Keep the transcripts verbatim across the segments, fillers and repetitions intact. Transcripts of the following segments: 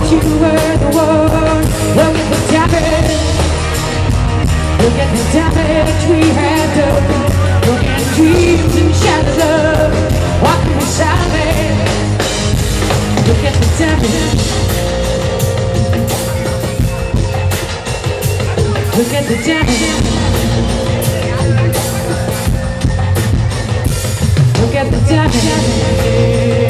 you were the one. Look at the damage, look at the damage we had done. Broken dreams and shattered love. What can we salvage? Look at the damage, look at the damage, look at the damage.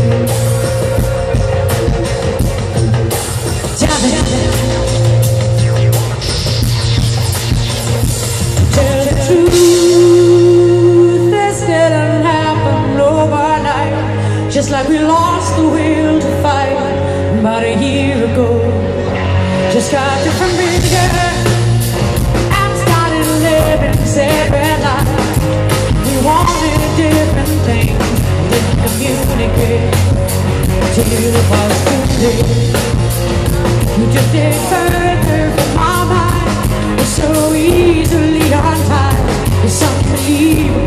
Tell the truth, this didn't happen overnight. Just like we lost the will to fight about a year ago. Just got different bigger and started living separate lives. We wanted different things, didn't communicate till it was too late. You drifted further from my mind, so easily untied. It's unbelievable.